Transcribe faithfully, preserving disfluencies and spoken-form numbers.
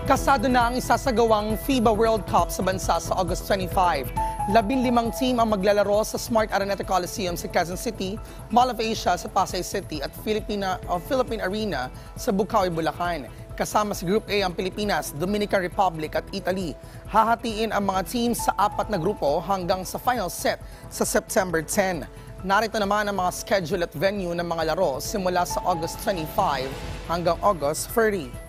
Kasado na ang isasagawang FIBA World Cup sa bansa sa August twenty-five. Labing limang team ang maglalaro sa Smart Araneta Coliseum sa Quezon City, Mall of Asia sa Pasay City at Filipina, uh, Philippine Arena sa Bukawi, Bulacan. Kasama sa Group A ang Pilipinas, Dominican Republic at Italy. Hahatiin ang mga teams sa apat na grupo hanggang sa final set sa September tenth. Narito naman ang mga schedule at venue ng mga laro simula sa August twenty-five hanggang August thirty.